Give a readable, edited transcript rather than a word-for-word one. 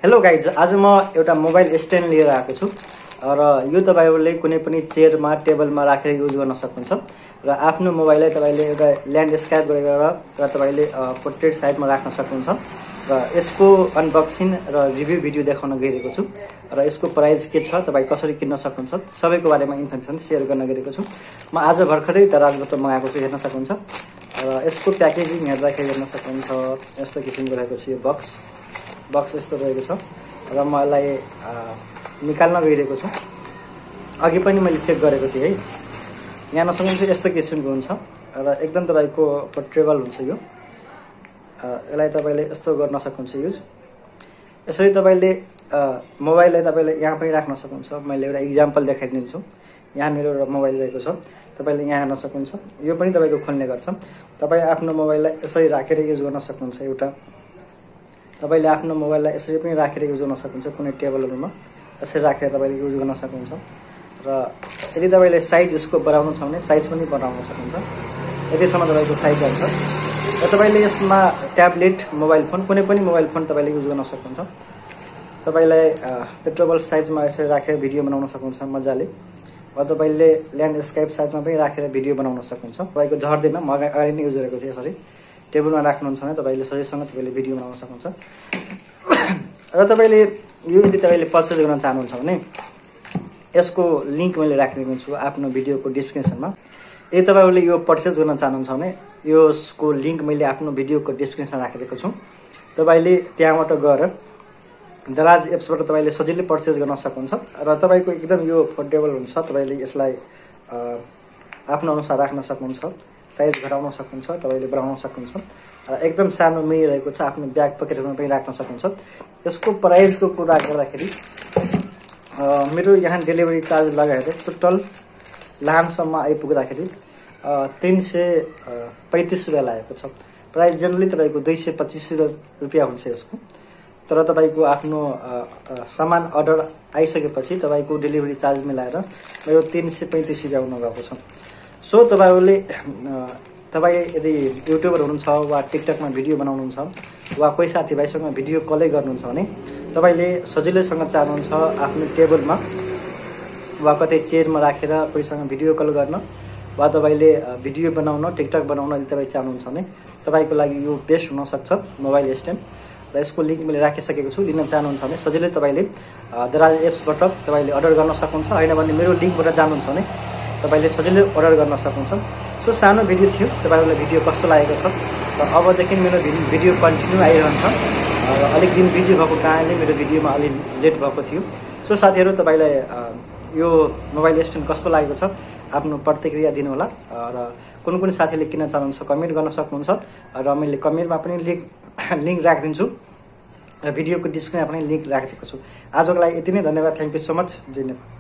Hello guys, आज म एउटा मोबाइल स्ट्यान्ड लिएर आएको छु र यो तपाईहरुले कुनै पनि चेयरमा टेबलमा राखेर युज गर्न सक्नुहुन्छ र आफ्नो मोबाइललाई तपाईले एउटा ल्यान्डस्केप गरेर र तपाईले पोर्ट्रेट साइडमा राख्न सक्नुहुन्छ र यसको अनबक्सिङ र रिभ्यू भिडियो देखाउन गइरहेको छु र यसको प्राइस के छ, तपाई कसरी किन्न सक्नुहुन्छ सबैको बारेमा इन्फर्मेसन शेयर गर्न गइरहेको छु। म आज भर्खरै दराजबाट मगाएको छु, हेर्न सक्नुहुन्छ र यसको प्याकेजिङ हेर्दाखेरि हेर्न सक्नुहुन्छ यस्तो किसिमको रहेको छ। यो बक्स यस्तो रहेको छ र म यसलाई निकाल्न गइरहेको छु। अघि पनि मैले चेक गरेको थिएँ है, यहाँ नसक्नुहुन्छ यस्तो किसिमको हुन्छ र एकदम तपाईको पोर्टेबल हुन्छ। यो यसलाई तपाईले यस्तो गर्न सक्नुहुन्छ युज। यसरी तपाईले मोबाइललाई तपाईले यहाँ पनि राख्न सक्नुहुन्छ। मैले एउटा एक्जाम्पल देखाइदिन्छु। यहाँ मेरो मोबाइल रहेको छ, तपाईले यहाँ हेर्न सक्नुहुन्छ। यो पनि तपाईको खोल्ने गर्छ। तपाई आफ्नो मोबाइललाई यसरी राखेर युज गर्न सक्नुहुन्छ। एउटा तपाईले आफ्नो मोबाइललाई यसरी पनि राखेर युज गर्न सक्नुहुन्छ। कुनै टेबलहरुमा यसरी राखेर तपाईले युज गर्न सक्नुहुन्छ र यदि तपाईले साइज यसको बढाउन छ भने साइज पनि बढाउन सक्नुहुन्छ। यतिसम्म तपाईको साइज हुन्छ र तपाईले यसमा ट्याब्लेट, मोबाइल फोन, कुनै पनि मोबाइल फोन तपाईले युज गर्न सक्नुहुन्छ। तपाईलाई पोर्टेबल साइजमा यसरी राखेर भिडियो बनाउन सक्नुहुन्छ मजाले, वा तपाईले ल्यान्डस्केप साइजमा पनि राखेर भिडियो बनाउन सक्नुहुन्छ। तपाईको झर्दैन। म अगाडि नै युज गरेको थिएँ। यसरी टेबलमा राख्नुहुन्छ भने तपाईले सजिलोसँग तपाईले भिडियो बनाउन सक्नुहुन्छ। र तपाईले यो यदि तपाईले पर्चेज गर्न चाहनुहुन्छ भने यसको लिंक मैले राखिदिएको छु आफ्नो भिडियोको डिस्क्रिप्सनमा। यदि तपाईले यो पर्चेज गर्न चाहनुहुन्छ भने यसको लिंक मैले आफ्नो भिडियोको डिस्क्रिप्सनमा राखिदिएको छु। तपाईले त्यहाँबाट गएर दराज एप्सबाट तपाईले सजिलै पर्चेज गर्न सक्नुहुन्छ र तपाईको एकदम यो पोर्टेबल हुन्छ। तपाईले यसलाई आफ्नो अनुसार राख्न सक्नुहुन्छ, साइज घटाउन सक्नुहुन्छ, तपाईले बढाउन सक्नुहुन्छ र एकदम सानो मिनी रहेको छ। आफ्नो ब्याग पकेटमा पनि राख्न सक्नुहुन्छ। यसको प्राइसको कुरा गर्दाखेरि मेरो यहाँ डेलिभरी चार्ज लगाएर टोटल लामसम्म आइपुग्दाखेरि 335 रुपैयाँ लागेको छ। प्राइस जनरली तपाईको 225 रुपैयाँ हुन्छ यसको। तर तपाईको आफ्नो सामान अर्डर आइसकेपछि तपाईको डेलिभरी चार्ज मिलाएर यो 335 रुपैयाँ हुन गएको छ। सो तपाई यदि युट्युबर हुनुहुन्छ वा टिकटकमा भिडियो बनाउनुहुन्छ वा कोही साथीभाइसँग भिडियो कलै गर्नुहुन्छ भने तपाईले सजिलैसँग चाहनुहुन्छ आफ्नो टेबलमा वा कतै चेयरमा राखेर कोहीसँग भिडियो कल गर्न वा तपाईले भिडियो बनाउन, टिकटक बनाउन यदि तपाई चाहनुहुन्छ भने तपाईको लागि यो बेस्ट हुन सक्छ मोबाइल स्ट्यान्ड। र यसको लिंक मैले राखिसकेको छु। लिन चाहनुहुन्छ भने सजिलै तपाईले दराज एप्सबाट तपाईले अर्डर गर्न सक्नुहुन्छ। हैन भने मेरो लिंकबाट जानुहुन्छ भने तपाईले सजिलै अर्डर गर्न सक्नुहुन्छ। सो सानो भिडियो थियो, तपाईहरुलाई भिडियो कस्तो लागेको छ र अबदेखि मेरो भिडियो कन्टिन्यू आइरहन्छ। अलिक दिन बिजी भएको कारणले मेरो भिडियोमा अलि लेट भएको थियो। सो साथीहरु, तपाईलाई यो मोबाइल स्ट्यान्ड कस्तो लागेको छ आफ्नो प्रतिक्रिया दिनु होला र कुन साथीले किन्न चाहनुहुन्छ कमेन्ट गर्न सक्नुहुन्छ र मैले कमेन्टमा पनि लिंक राखिदिन्छु र भिडियोको डिस्क्रिप्सनमा पनि लिंक राखिदिएको छु। आजको लागि यति नै। धन्यवाद। Thank you so much. जय नेपाल।